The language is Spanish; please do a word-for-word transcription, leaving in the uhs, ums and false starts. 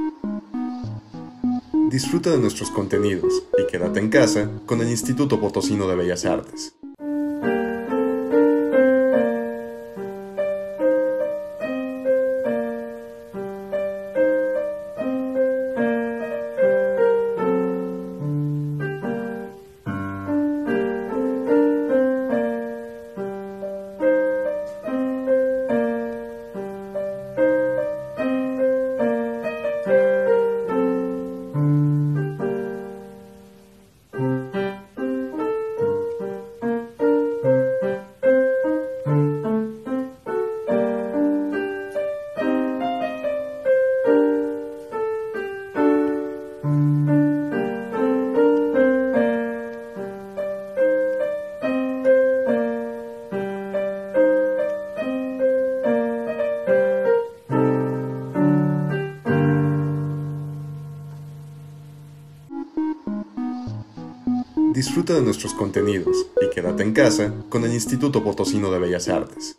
Disfruta de nuestros contenidos y quédate en casa con el Instituto Potosino de Bellas Artes. Disfruta de nuestros contenidos y quédate en casa con el Instituto Potosino de Bellas Artes.